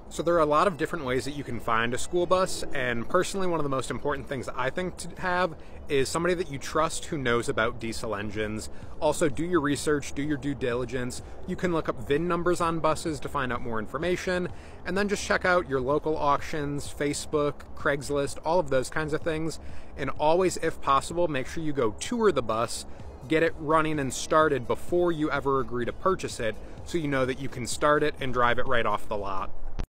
So there are a lot of different ways that you can find a school bus, and personally one of the most important things I think to have is somebody that you trust who knows about diesel engines. Also, do your research, do your due diligence. You can look up VIN numbers on buses to find out more information, and then just check out your local auctions, Facebook, Craigslist, all of those kinds of things. And always, if possible, make sure you go tour the bus, get it running and started before you ever agree to purchase it, so you know that you can start it and drive it right off the lot.